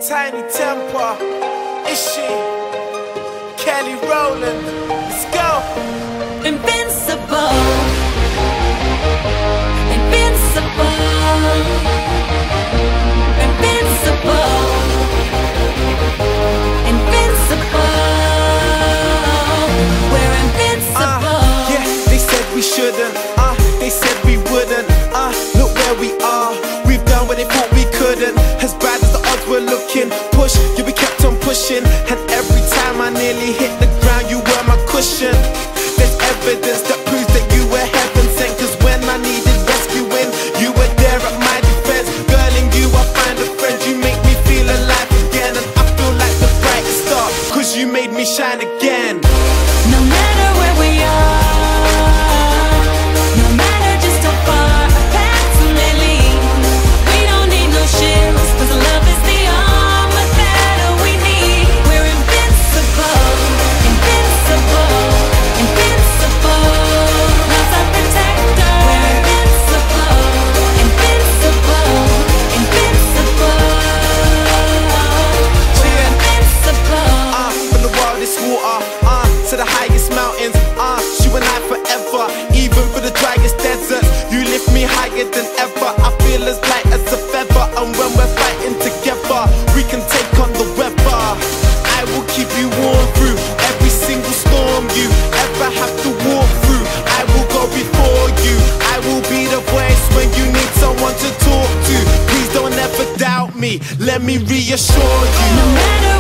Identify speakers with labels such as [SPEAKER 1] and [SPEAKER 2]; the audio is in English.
[SPEAKER 1] Tiny temper, is she? Kelly Rowland, let's go.
[SPEAKER 2] Invincible, invincible, invincible, invincible. We're invincible.
[SPEAKER 1] Yeah, they said we shouldn't. They said we wouldn't. Look where we are. We've done what they thought we couldn't. As bad as the odds were looking, push, you be kept on pushing. And every time I nearly hit the ground, you were my cushion. There's evidence that proves that you were heaven sent. Cause when I needed rescuing, you were there at my defense. Girl, in you I find a friend. You make me feel alive again. And I feel like the brightest star, cause you made me shine again.
[SPEAKER 2] No matter where we are, no matter just how far our paths may lead, we don't need no shields, cause love is the armor that we need. We're invincible, invincible, invincible. Love's our protector. We're invincible, invincible, invincible. We're invincible.
[SPEAKER 1] From the wildest water, to the highest mountains, you and I forever. Even for the driest deserts, you lift me higher than ever. I feel as light as a feather, and when we're fighting together, we can take on the weather. I will keep you warm through every single storm you ever have to walk through. I will go before you. I will be the voice when you need someone to talk to. Please don't ever doubt me, let me reassure you.
[SPEAKER 2] No matter